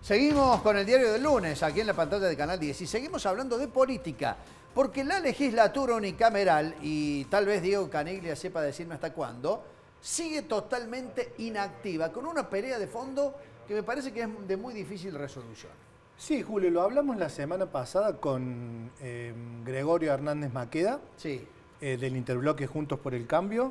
Seguimos con el diario del lunes, aquí en la pantalla de Canal 10, y seguimos hablando de política, porque la legislatura unicameral, y tal vez Diego Caniglia sepa decirme hasta cuándo, sigue totalmente inactiva, con una pelea de fondo que me parece que es de muy difícil resolución. Sí, Julio, lo hablamos la semana pasada con Gregorio Hernández Maqueda, Sí. del Interbloque Juntos por el Cambio,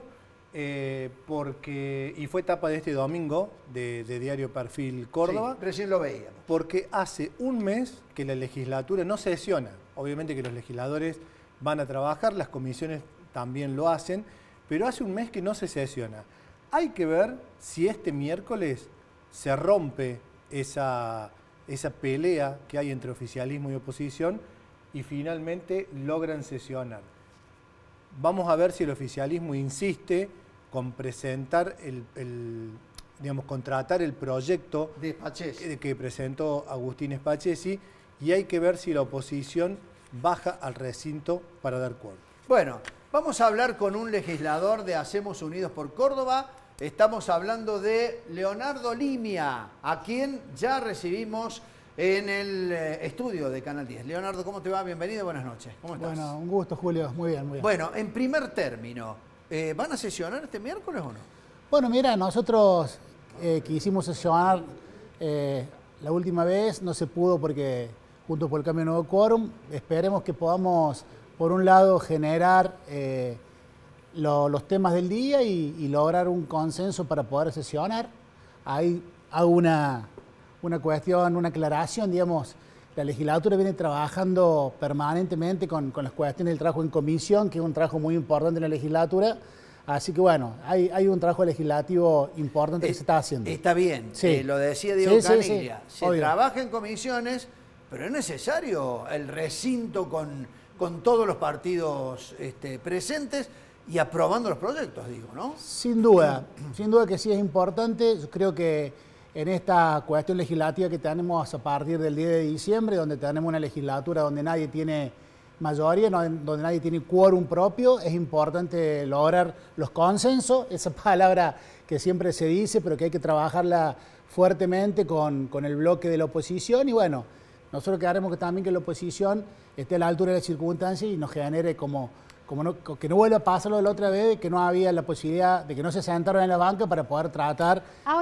y fue tapa de este domingo de Diario Perfil Córdoba. Sí, recién lo veíamos. Porque hace un mes que la legislatura no sesiona. Obviamente que los legisladores van a trabajar, las comisiones también lo hacen, pero hace un mes que no se sesiona. Hay que ver si este miércoles se rompe esa pelea que hay entre oficialismo y oposición y finalmente logran sesionar. Vamos a ver si el oficialismo insiste con presentar contratar el proyecto que presentó Agustín Spachesi, y hay que ver si la oposición baja al recinto para dar quórum. Bueno, vamos a hablar con un legislador de Hacemos Unidos por Córdoba. Estamos hablando de Leonardo Limia, a quien ya recibimos en el estudio de Canal 10. Leonardo, ¿cómo te va? Bienvenido, buenas noches. ¿Cómo estás? Bueno, un gusto, Julio. Muy bien, muy bien. Bueno, en primer término, ¿van a sesionar este miércoles o no? Bueno, mira, nosotros quisimos sesionar la última vez, no se pudo porque Juntos por el Cambio no hubo quórum. Esperemos que podamos, por un lado, generar los temas del día y lograr un consenso para poder sesionar. Ahí hago una cuestión, una aclaración, digamos. La legislatura viene trabajando permanentemente con las cuestiones del trabajo en comisión, que es un trabajo muy importante en la legislatura. Así que bueno, hay un trabajo legislativo importante que se está haciendo. Está bien, sí. Lo decía Diego Caniglia. Sí. Se trabaja en comisiones, pero es necesario el recinto con todos los partidos presentes y aprobando los proyectos, digo, ¿no? Sin duda que sí es importante. Yo creo que en esta cuestión legislativa que tenemos a partir del 10 de diciembre, donde tenemos una legislatura donde nadie tiene mayoría, donde nadie tiene quórum propio, es importante lograr los consensos, esa palabra que siempre se dice, pero que hay que trabajarla fuertemente con el bloque de la oposición. Y bueno, nosotros queremos también que la oposición esté a la altura de las circunstancias y nos genere que no vuelva a pasar lo de la otra vez, de que no había la posibilidad de que no se sentaron en la banca para poder tratar,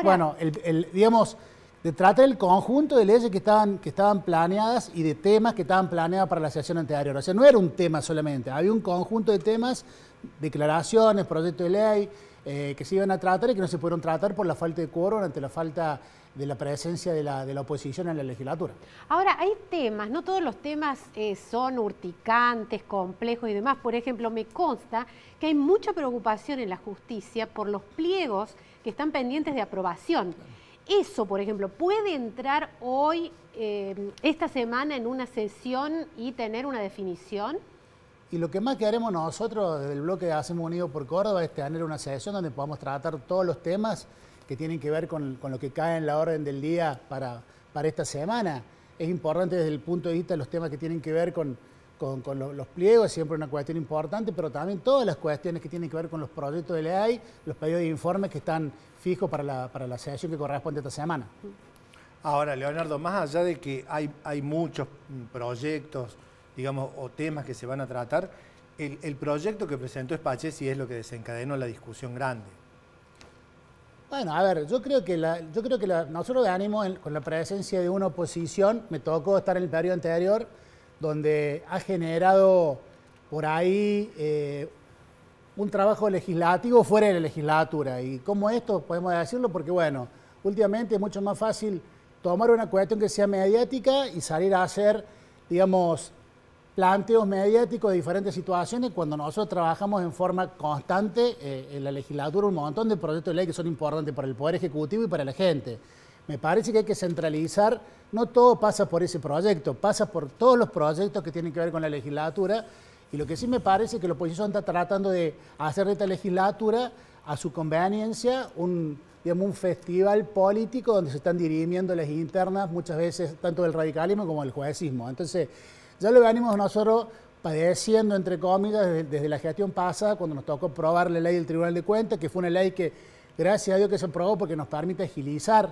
digamos, de tratar el conjunto de leyes que estaban planeadas y de temas que estaban planeados para la sesión anterior. O sea, no era un tema solamente, había un conjunto de temas, declaraciones, proyectos de ley, que se iban a tratar y que no se pudieron tratar por la falta de quórum ante la falta de la presencia de la oposición en la legislatura. Ahora, hay temas, no todos los temas son urticantes, complejos y demás. Por ejemplo, me consta que hay mucha preocupación en la justicia por los pliegos que están pendientes de aprobación. Eso, por ejemplo, ¿puede entrar hoy, esta semana, en una sesión y tener una definición? Y lo que más que haremos nosotros desde el bloque de Hacemos Unidos por Córdoba es tener una sesión donde podamos tratar todos los temas que tienen que ver con lo que cae en la orden del día para esta semana. Es importante desde el punto de vista de los temas que tienen que ver con los pliegos, siempre una cuestión importante, pero también todas las cuestiones que tienen que ver con los proyectos de ley, los pedidos de informes que están fijos para la sesión que corresponde esta semana. Ahora, Leonardo, más allá de que hay muchos proyectos, digamos, o temas que se van a tratar, el proyecto que presentó Spachesi es lo que desencadenó la discusión grande. Bueno, a ver, yo creo que nosotros venimos con la presencia de una oposición. Me tocó estar en el periodo anterior, donde ha generado por ahí un trabajo legislativo fuera de la legislatura. Y como esto podemos decirlo, porque bueno, últimamente es mucho más fácil tomar una cuestión que sea mediática y salir a hacer, digamos, planteos mediáticos de diferentes situaciones, cuando nosotros trabajamos en forma constante en la legislatura un montón de proyectos de ley que son importantes para el Poder Ejecutivo y para la gente. Me parece que hay que centralizar, no todo pasa por ese proyecto, pasa por todos los proyectos que tienen que ver con la legislatura, y lo que sí me parece es que la oposición está tratando de hacer de esta legislatura a su conveniencia un festival político donde se están dirimiendo las internas muchas veces tanto del radicalismo como del juecismo. Entonces, ya lo venimos nosotros padeciendo, entre comillas, desde la gestión pasada, cuando nos tocó aprobar la ley del Tribunal de Cuentas, que fue una ley que, gracias a Dios que se aprobó porque nos permite agilizar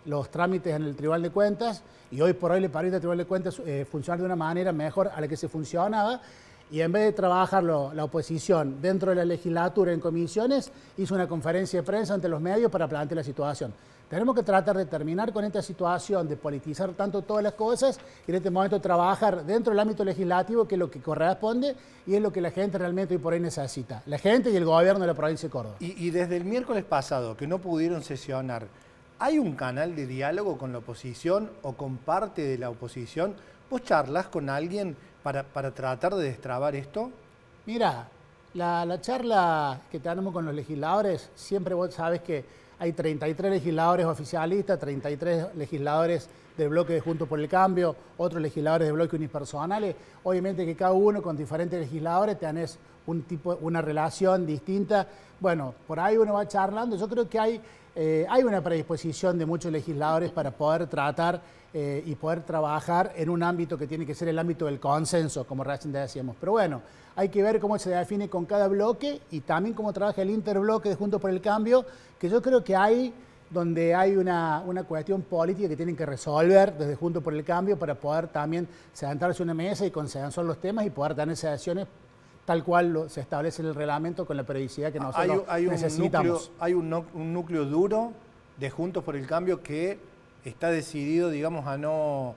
los trámites en el Tribunal de Cuentas, y hoy por hoy le permite al Tribunal de Cuentas funcionar de una manera mejor a la que se funcionaba, y en vez de trabajarlo la oposición dentro de la legislatura en comisiones, hizo una conferencia de prensa ante los medios para plantear la situación. Tenemos que tratar de terminar con esta situación de politizar tanto todas las cosas y en este momento trabajar dentro del ámbito legislativo, que es lo que corresponde y es lo que la gente realmente hoy por hoy necesita. La gente y el gobierno de la provincia de Córdoba. Y desde el miércoles pasado, que no pudieron sesionar, ¿hay un canal de diálogo con la oposición o con parte de la oposición? ¿Vos charlas con alguien para tratar de destrabar esto? Mira, la charla que tenemos con los legisladores, siempre vos sabés que hay 33 legisladores oficialistas, 33 legisladores del bloque de Juntos por el Cambio, otros legisladores de bloque unipersonales. Obviamente que cada uno con diferentes legisladores tenés una relación distinta. Bueno, por ahí uno va charlando. Yo creo que hay una predisposición de muchos legisladores para poder tratar y poder trabajar en un ámbito que tiene que ser el ámbito del consenso, como recién decíamos. Pero bueno, hay que ver cómo se define con cada bloque y también cómo trabaja el interbloque de Juntos por el Cambio, que yo creo que hay donde hay una cuestión política que tienen que resolver desde Juntos por el Cambio para poder también sentarse en una mesa y consensuar los temas y poder tener sesiones tal cual se establece en el reglamento con la periodicidad que nosotros necesitamos. Hay un núcleo duro de Juntos por el Cambio que está decidido, digamos, a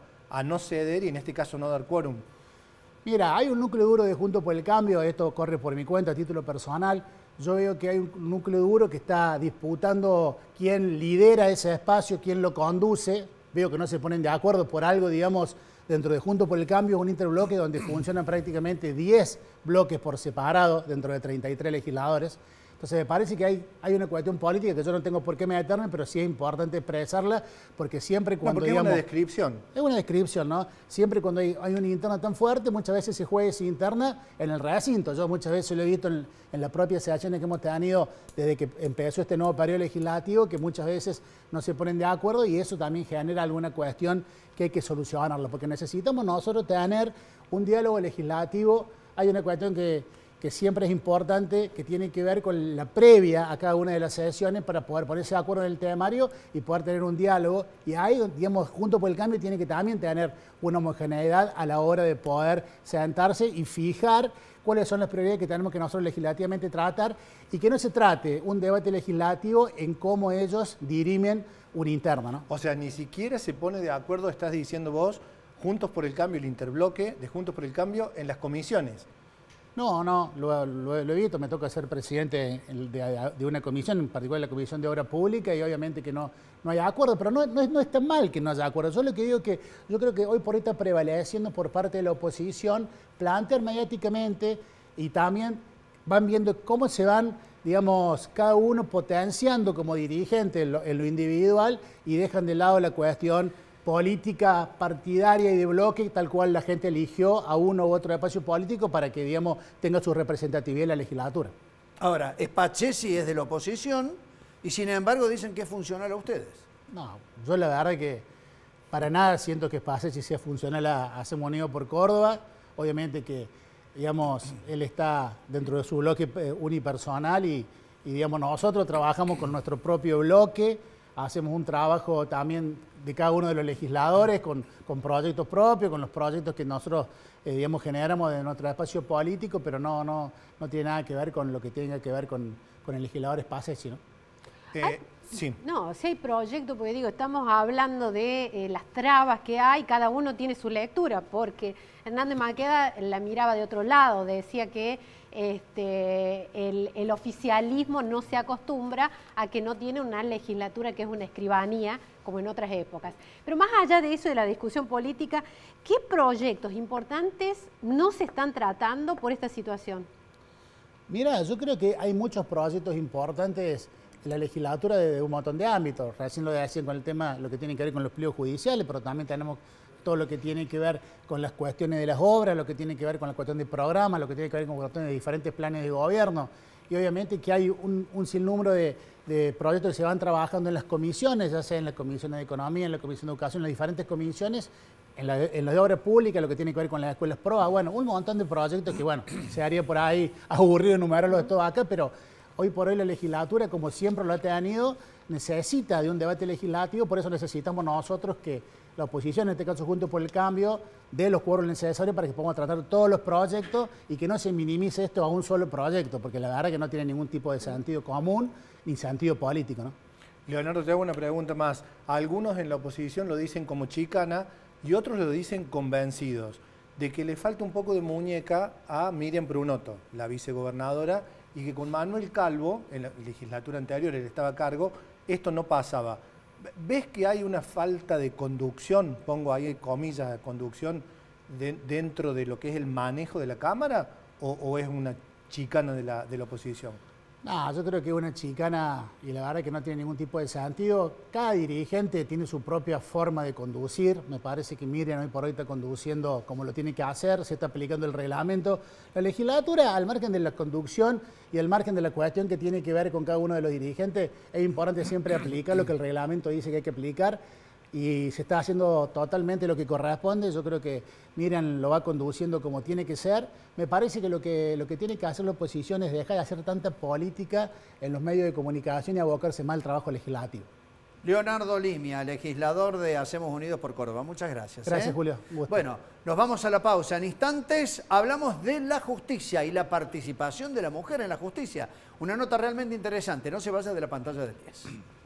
no ceder y en este caso no dar quórum. Mira, hay un núcleo duro de Juntos por el Cambio, esto corre por mi cuenta a título personal. Yo veo que hay un núcleo duro que está disputando quién lidera ese espacio, quién lo conduce. Veo que no se ponen de acuerdo por algo, digamos, dentro de Juntos por el Cambio, un interbloque donde funcionan prácticamente 10 bloques por separado dentro de 33 legisladores. Entonces me parece que hay una cuestión política que yo no tengo por qué meterme, pero sí es importante expresarla, porque siempre cuando porque digamos, es una descripción. Es una descripción, ¿no? Siempre cuando hay una interna tan fuerte, muchas veces se juega esa interna en el recinto. Yo muchas veces lo he visto en las propias sesiones que hemos tenido desde que empezó este nuevo periodo legislativo, que muchas veces no se ponen de acuerdo y eso también genera alguna cuestión que hay que solucionarlo, porque necesitamos nosotros tener un diálogo legislativo. Hay una cuestión que siempre es importante, que tiene que ver con la previa a cada una de las sesiones para poder ponerse de acuerdo en el temario y poder tener un diálogo. Y ahí, digamos, Juntos por el Cambio tiene que también tener una homogeneidad a la hora de poder sentarse y fijar cuáles son las prioridades que tenemos que nosotros legislativamente tratar y que no se trate un debate legislativo en cómo ellos dirimen una interna, ¿no? O sea, ni siquiera se pone de acuerdo, estás diciendo vos, Juntos por el Cambio, el interbloque de Juntos por el Cambio en las comisiones. No, lo he visto, me toca ser presidente de una comisión, en particular la Comisión de Obra Pública, y obviamente que no hay acuerdo, pero no es tan mal que no haya acuerdo. Yo lo que digo que yo creo que hoy por hoy está prevaleciendo por parte de la oposición plantear mediáticamente y también van viendo cómo se van, digamos, cada uno potenciando como dirigente en lo individual y dejan de lado la cuestión política partidaria y de bloque, tal cual la gente eligió a uno u otro espacio político para que, digamos, tenga su representatividad en la legislatura. Ahora, Spachesi es de la oposición y sin embargo dicen que es funcional a ustedes. No, yo la verdad que para nada siento que Spachesi sea funcional a Hacemos Unido por Córdoba. Obviamente que, digamos, él está dentro de su bloque unipersonal y digamos, nosotros trabajamos con nuestro propio bloque, hacemos un trabajo también de cada uno de los legisladores con proyectos propios, con los proyectos que nosotros digamos, generamos de nuestro espacio político, pero no tiene nada que ver con lo que tenga que ver con el legislador Spachesi, ¿no? Sí. No, si hay proyectos, porque digo, estamos hablando de las trabas que hay, cada uno tiene su lectura, porque Hernández Maqueda la miraba de otro lado, decía que el oficialismo no se acostumbra a que no tiene una legislatura que es una escribanía, como en otras épocas. Pero más allá de eso, de la discusión política, ¿qué proyectos importantes no se están tratando por esta situación? Mira, yo creo que hay muchos proyectos importantes en la legislatura de un montón de ámbitos. Recién lo decían con el tema, lo que tiene que ver con los pliegos judiciales, pero también tenemos todo lo que tiene que ver con las cuestiones de las obras, lo que tiene que ver con la cuestión de programas, lo que tiene que ver con cuestiones de diferentes planes de gobierno. Y obviamente que hay un sinnúmero de proyectos que se van trabajando en las comisiones, ya sea en la Comisión de Economía, en la Comisión de Educación, en las diferentes comisiones, en la de Obras Públicas, lo que tiene que ver con las escuelas PROA, bueno, un montón de proyectos que, bueno, se haría por ahí aburrido enumerarlos de todo acá, pero hoy por hoy la legislatura, como siempre lo ha tenido, necesita de un debate legislativo, por eso necesitamos nosotros que la oposición, en este caso Juntos por el Cambio, dé los quórum necesarios para que podamos tratar todos los proyectos y que no se minimice esto a un solo proyecto, porque la verdad que no tiene ningún tipo de sentido común ni sentido político, ¿no? Leonardo, te hago una pregunta más. Algunos en la oposición lo dicen como chicana y otros lo dicen convencidos de que le falta un poco de muñeca a Miriam Prunoto, la vicegobernadora, y que con Manuel Calvo, en la legislatura anterior, él estaba a cargo, esto no pasaba. ¿Ves que hay una falta de conducción, pongo ahí comillas de conducción, dentro de lo que es el manejo de la Cámara, o es una chicana de la oposición? No, yo creo que es una chicana y la verdad que no tiene ningún tipo de sentido. Cada dirigente tiene su propia forma de conducir. Me parece que Miriam hoy por hoy está conduciendo como lo tiene que hacer, se está aplicando el reglamento. La legislatura, al margen de la conducción y al margen de la cuestión que tiene que ver con cada uno de los dirigentes, es importante siempre aplicar lo que el reglamento dice que hay que aplicar. Y se está haciendo totalmente lo que corresponde. Yo creo que Miriam lo va conduciendo como tiene que ser. Me parece que lo que tiene que hacer la oposición es dejar de hacer tanta política en los medios de comunicación y abocarse más al trabajo legislativo. Leonardo Limia, legislador de Hacemos Unidos por Córdoba. Muchas gracias. Gracias, Julio. Gusto. Bueno, nos vamos a la pausa. En instantes hablamos de la justicia y la participación de la mujer en la justicia. Una nota realmente interesante. No se vaya de la pantalla del 10.